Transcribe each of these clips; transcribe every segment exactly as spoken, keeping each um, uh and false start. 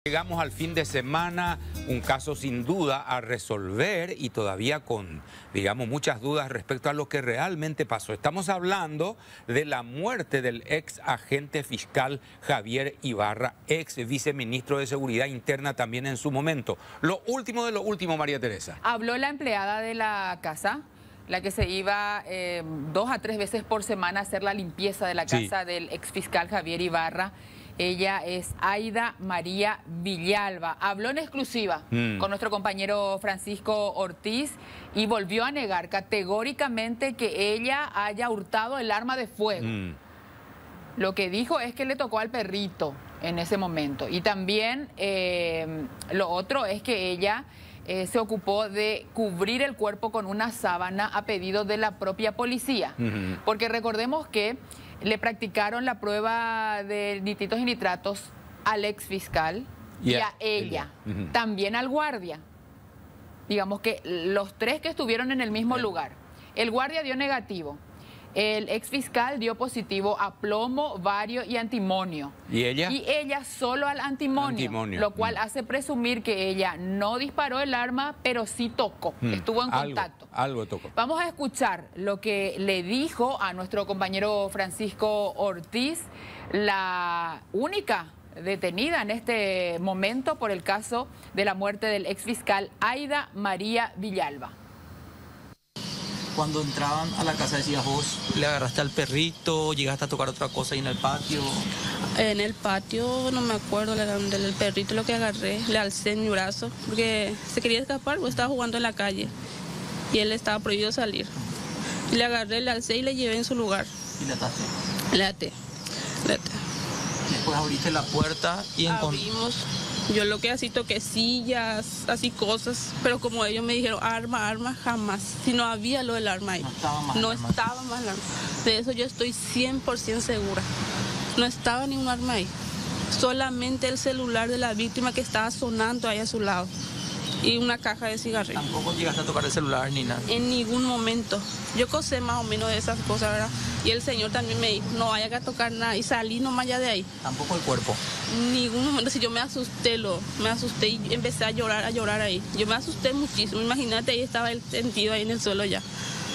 Llegamos al fin de semana, un caso sin duda a resolver y todavía con, digamos, muchas dudas respecto a lo que realmente pasó. Estamos hablando de la muerte del ex agente fiscal Javier Ibarra, ex viceministro de Seguridad Interna también en su momento. Lo último de lo último, María Teresa. Habló la empleada de la casa, la que se iba eh, dos a tres veces por semana a hacer la limpieza de la casa sí. del ex fiscal Javier Ibarra. Ella es Aida María Villalba. Habló en exclusiva mm. con nuestro compañero Francisco Ortiz y volvió a negar categóricamente que ella haya hurtado el arma de fuego. Mm. Lo que dijo es que le tocó al perrito en ese momento. Y también eh, lo otro es que ella eh, se ocupó de cubrir el cuerpo con una sábana a pedido de la propia policía. Mm-hmm. Porque recordemos que le practicaron la prueba de nitritos y nitratos al ex fiscal y, y a, a ella, ella. Uh-huh. También al guardia. Digamos que los tres que estuvieron en el mismo yeah. lugar. El guardia dio negativo, el ex fiscal dio positivo a plomo, bario y antimonio. ¿Y ella? Y ella solo al antimonio, antimonio. Lo cual mm. hace presumir que ella no disparó el arma, pero sí tocó, mm. estuvo en algo, contacto. Algo tocó. Vamos a escuchar lo que le dijo a nuestro compañero Francisco Ortiz, la única detenida en este momento por el caso de la muerte del ex fiscal Aida María Villalba. Cuando entraban a la casa decías vos, le agarraste al perrito, llegaste a tocar otra cosa ahí en el patio. En el patio no me acuerdo del perrito lo que agarré, le alcé en mi brazo porque se quería escapar, porque estaba jugando en la calle y él estaba prohibido salir. Y le agarré, le alcé y le llevé en su lugar. ¿Y le ataste? Le até, le até. Después abriste la puerta y abrimos. Yo lo que así toqué sillas, así cosas, pero como ellos me dijeron arma, arma, jamás. Si no había lo del arma ahí. No estaba más. No arma. estaba más el arma. De eso yo estoy cien por ciento segura. No estaba ni un arma ahí. Solamente el celular de la víctima que estaba sonando ahí a su lado. Y una caja de cigarrillos. ¿Tampoco llegaste a tocar el celular ni nada? En ningún momento. Yo cosé más o menos de esas cosas, ¿verdad? Y el señor también me dijo, no vaya a tocar nada. Y salí nomás ya de ahí. ¿Tampoco el cuerpo? Ningún momento. Si yo me asusté, lo, me asusté y empecé a llorar, a llorar ahí. Yo me asusté muchísimo. Imagínate, ahí estaba el sentido ahí en el suelo ya.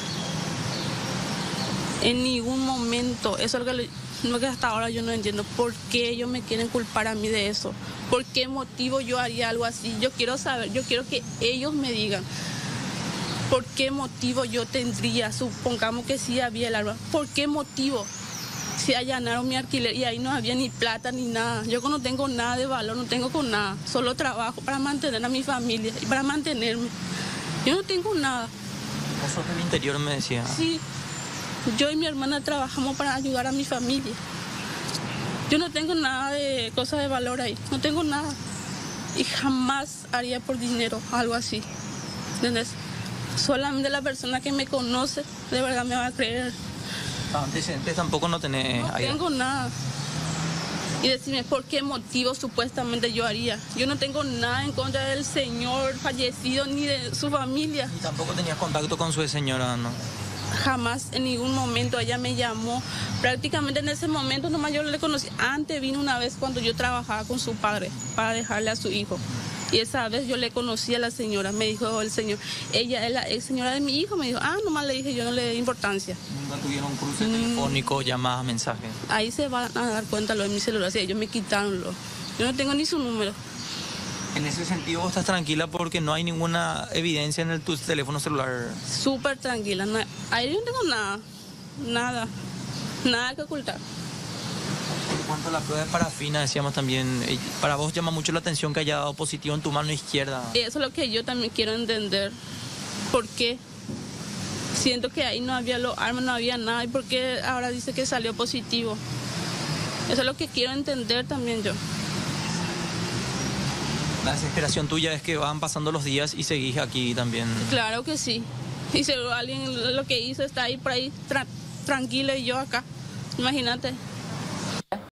En ningún momento. Eso es lo que, lo que hasta ahora yo no entiendo. ¿Por qué ellos me quieren culpar a mí de eso? ¿Por qué motivo yo haría algo así? Yo quiero saber, yo quiero que ellos me digan. ¿Por qué motivo yo tendría? Supongamos que sí había el arma. ¿Por qué motivo? Si allanaron mi alquiler y ahí no había ni plata ni nada. Yo no tengo nada de valor, no tengo con nada. Solo trabajo para mantener a mi familia y para mantenerme. Yo no tengo nada. ¿Vos sos del interior, me decía? Sí. Yo y mi hermana trabajamos para ayudar a mi familia. Yo no tengo nada de cosas de valor ahí. No tengo nada. Y jamás haría por dinero algo así. ¿Entendés? Solamente la persona que me conoce de verdad me va a creer. Antecedentes tampoco no tenés No ahí. tengo nada. Y decirme por qué motivo supuestamente yo haría. Yo no tengo nada en contra del señor fallecido ni de su familia. Y tampoco tenías contacto con su señora, ¿no? Jamás, en ningún momento ella me llamó. Prácticamente en ese momento nomás yo le conocí. Antes vino una vez cuando yo trabajaba con su padre para dejarle a su hijo. Y esa vez yo le conocí a la señora, me dijo el señor, ella es la ex señora de mi hijo, me dijo, ah, nomás le dije, yo no le di importancia. ¿Nunca tuvieron cruce telefónico, mm. llamadas, mensajes? Ahí se van a dar cuenta lo de mi celular, si ellos me quitaron lo. Yo no tengo ni su número. En ese sentido vos estás tranquila porque no hay ninguna evidencia en el, tu teléfono celular. Súper tranquila, no, ahí yo no tengo nada, nada, nada que ocultar. En cuanto a la prueba de parafina, decíamos también, para vos llama mucho la atención que haya dado positivo en tu mano izquierda. Eso es lo que yo también quiero entender. ¿Por qué? Siento que ahí no había los armas, no había nada. ¿Y por qué ahora dice que salió positivo? Eso es lo que quiero entender también yo. La desesperación tuya es que van pasando los días y seguís aquí también. Claro que sí. Y si alguien lo que hizo está ahí por ahí tra tranquilo y yo acá. Imagínate.